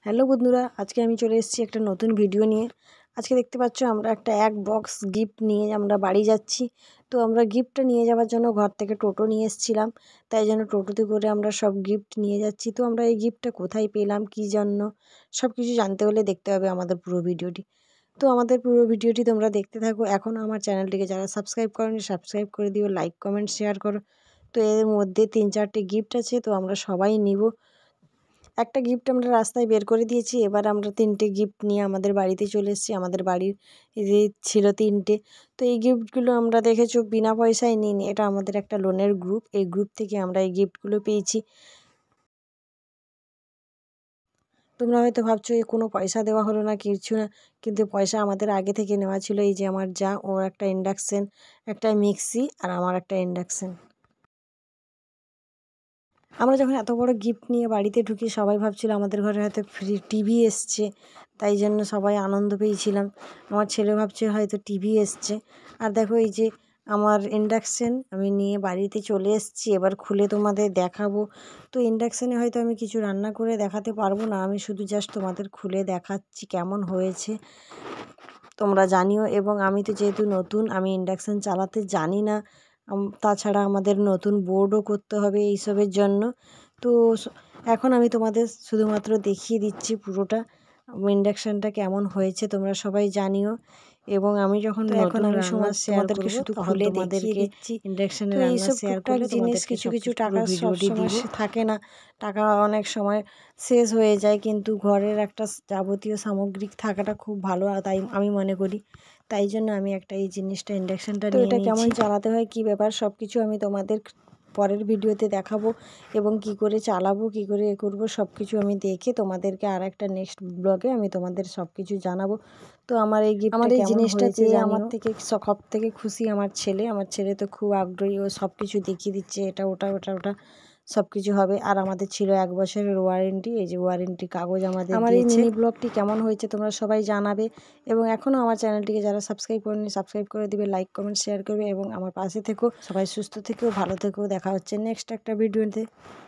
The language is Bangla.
হ্যালো বন্ধুরা, আজকে আমি চলে এসেছি একটা নতুন ভিডিও নিয়ে। আজকে দেখতে পাচ্ছ আমরা একটা বক্স গিফট নিয়ে আমরা বাড়ি যাচ্ছি। তো আমরা গিফটটা নিয়ে যাওয়ার জন্য ঘর থেকে টোটো নিয়ে এসেছিলাম, তাই জন্য টোটোতে করে আমরা সব গিফট নিয়ে যাচ্ছি। তো আমরা এই গিফটটা কোথায় পেলাম, কী জন্য, সব কিছু জানতে হলে দেখতে হবে আমাদের পুরো ভিডিওটি। তো আমাদের পুরো ভিডিওটি তোমরা দেখতে থাকো। এখনও আমার চ্যানেলটিকে যারা সাবস্ক্রাইব করোনি সাবস্ক্রাইব করে দিও, লাইক কমেন্ট শেয়ার করো। তো এর মধ্যে 3-4টে গিফট আছে, তো আমরা সবাই নিব। একটা গিফট আমরা রাস্তায় বের করে দিয়েছি, এবার আমরা 3টে গিফট নিয়ে আমাদের বাড়িতে চলে এসেছি। আমাদের বাড়ির যে ছিল 3টে। তো এই গিফটগুলো আমরা দেখেছো বিনা পয়সায় নিইনি, এটা আমাদের একটা লোনের গ্রুপ, এই গ্রুপ থেকে আমরা এই গিফটগুলো পেয়েছি। তোমরা হয়তো ভাবছো কোনো পয়সা দেওয়া হলো না, কিছু না, কিন্তু পয়সা আমাদের আগে থেকে নেওয়া ছিল। এই যে আমার যা, ওর একটা ইন্ডাকশান, একটা মিক্সি, আর আমার একটা ইন্ডাকশান। আমরা যখন এত বড় গিফট নিয়ে বাড়িতে ঢুকি, সবাই ভাবছিল আমাদের ঘরে হয়তো ফ্রি টিভি এসছে, তাই জন্য সবাই আনন্দ পেয়েছিলাম। আমার ছেলে ভাবছে হয়তো টিভি এসছে। আর দেখো এই যে আমার ইন্ডাকশান আমি নিয়ে বাড়িতে চলে এসেছি, এবার খুলে তোমাদের দেখাবো। তো ইন্ডাকশানে হয়তো আমি কিছু রান্না করে দেখাতে পারবো না, আমি শুধু জাস্ট তোমাদের খুলে দেখাচ্ছি কেমন হয়েছে, তোমরা জানিও। এবং আমি তো যেহেতু নতুন, আমি ইন্ডাকশান চালাতে জানি না, তাছাড়া আমাদের নতুন বোর্ডও করতে হবে এইসবের জন্য। তো এখন আমি তোমাদের শুধুমাত্র দেখিয়ে দিচ্ছি পুরোটা ইন্ডাকশানটা কেমন হয়েছে, তোমরা সবাই জানিও। এবং আমি যখন এখন আমি তোমাদেরকে শুধু খুলে দেখিয়ে দিচ্ছি ইন্ডাকশানের রান্না শেয়ার করলে জিনিস কিছু টাকা সব সময় থাকে না, টাকা অনেক সময় শেষ হয়ে যায়, কিন্তু ঘরের একটা যাবতীয় সামগ্রিক থাকাটা খুব ভালো, তাই আমি মনে করি। তাই জন্য আমি একটা এই জিনিসটা ইন্ডাকশানটা নিয়ে নিয়েছি। কেমন চালাতে হয়, কী ব্যাপার, সব কিছু আমি তোমাদের পরের ভিডিওতে দেখাবো। এবং কি করে চালাবো, কি করে করবো, সব কিছু আমি দেখে তোমাদেরকে আর একটা নেক্সট ব্লগে আমি তোমাদের সব কিছু জানাবো। তো আমার এই গিফট, আমার এই জিনিসটা পেয়ে আমার থেকে সব থেকে খুশি আমার ছেলে। আমার ছেলে তো খুব আগ্রহী, ও সব কিছু দেখিয়ে দিচ্ছে, এটা ওটা ওটা ওটা সব কিছু হবে। আর আমাদের ছিল 1 বছরের ওয়ারেন্টি, এই যে ওয়ারেন্টি কাগজ আমাদের দিয়েছে। আমার এই মিনি ব্লগটি কেমন হয়েছে তোমরা সবাই জানাবে। এবং এখনও আমার চ্যানেলটিকে যারা সাবস্ক্রাইব করেনি সাবস্ক্রাইব করে দিবে, লাইক কমেন্ট শেয়ার করবে এবং আমার পাশে থেকো। সবাই সুস্থ থেকো, ভালো থেকো, দেখা হচ্ছে নেক্সট একটা ভিডিওতে।